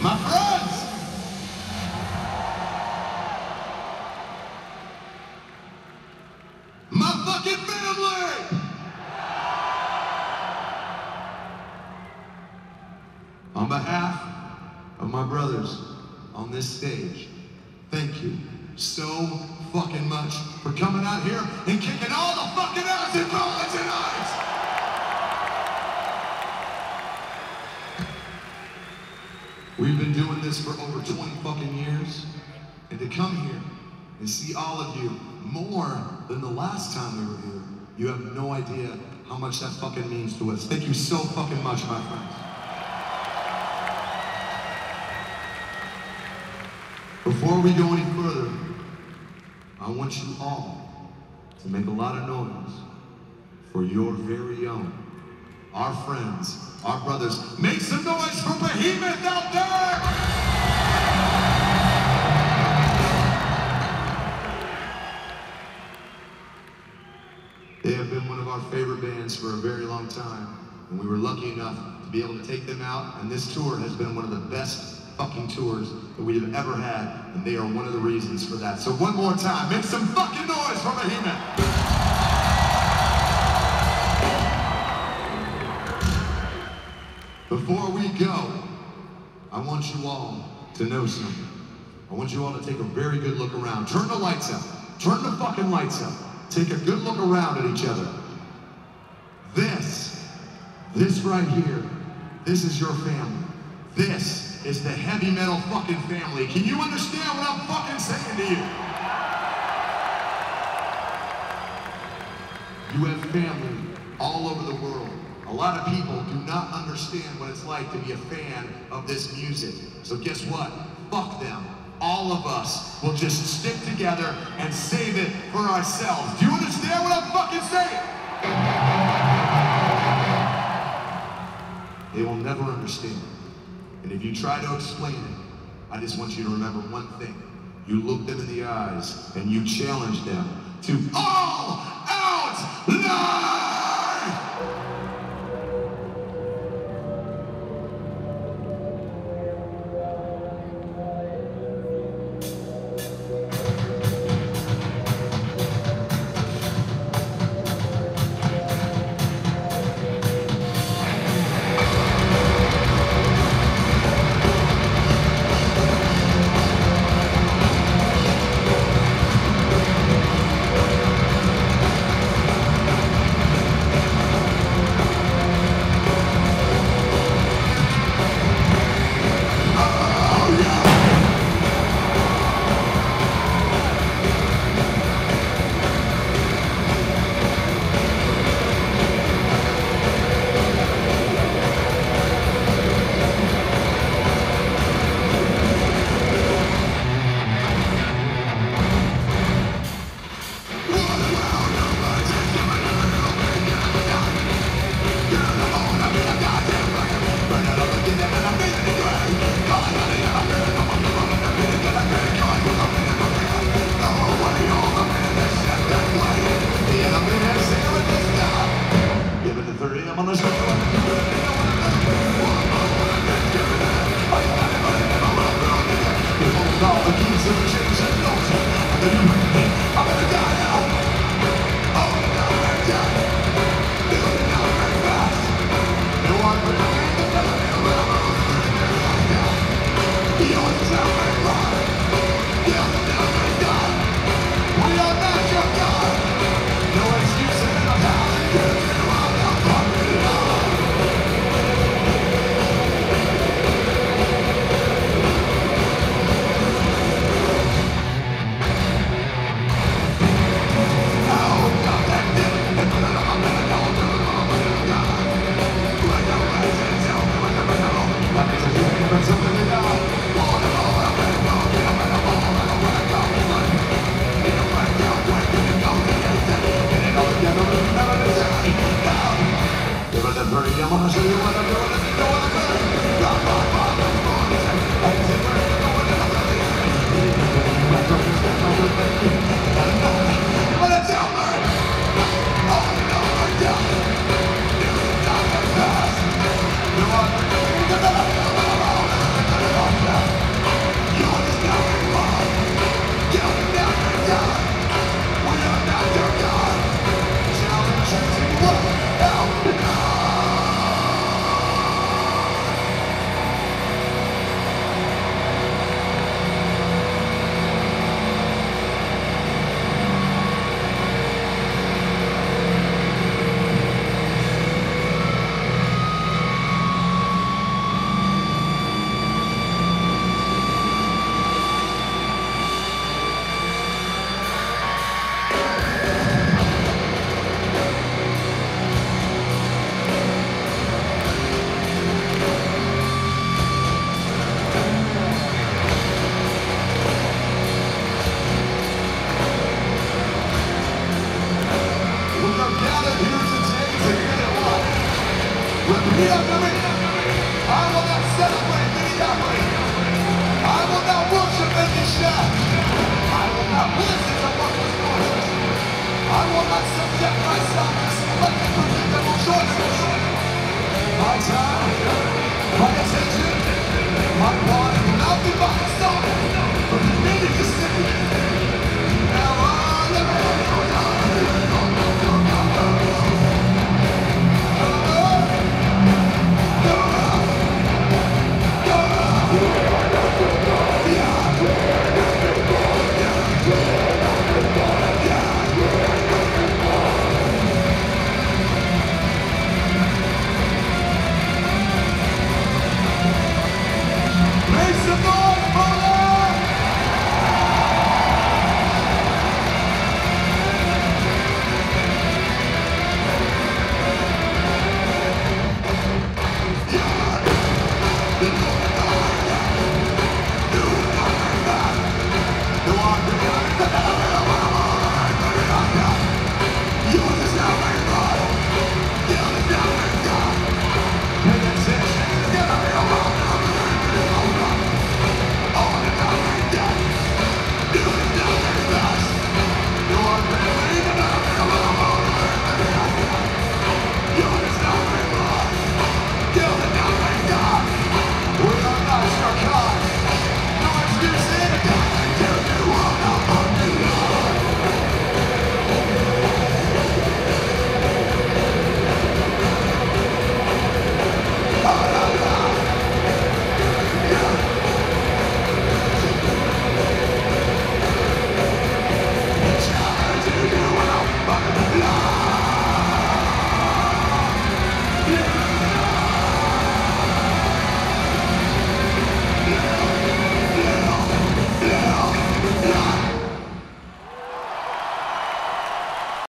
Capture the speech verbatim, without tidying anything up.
My friends! My fucking family! On behalf of my brothers on this stage, thank you so fucking much for coming out here and kicking all the fucking ass in Brooklyn tonight! We've been doing this for over twenty fucking years, and to come here and see all of you more than the last time we were here, you have no idea how much that fucking means to us. Thank you so fucking much, my friends. Before we go any further, I want you all to make a lot of noise for your very own, our friends, our brothers. Make some noise for Behemoth out there! They have been one of our favorite bands for a very long time, and we were lucky enough to be able to take them out, and this tour has been one of the best fucking tours that we have ever had, and they are one of the reasons for that. So one more time, make some fucking noise for Behemoth! Before we go, I want you all to know something. I want you all to take a very good look around. Turn the lights up. Turn the fucking lights up. Take a good look around at each other. This, this right here, this is your family. This is the heavy metal fucking family. Can you understand what I'm fucking saying to you? You have family all over the world. A lot of people do not understand what it's like to be a fan of this music. So guess what? Fuck them. All of us will just stick together and save it for ourselves. Do you understand what I'm fucking saying? They will never understand. And if you try to explain it, I just want you to remember one thing. You look them in the eyes and you challenge them to all out live! I will not subject myself to selective predictable choices.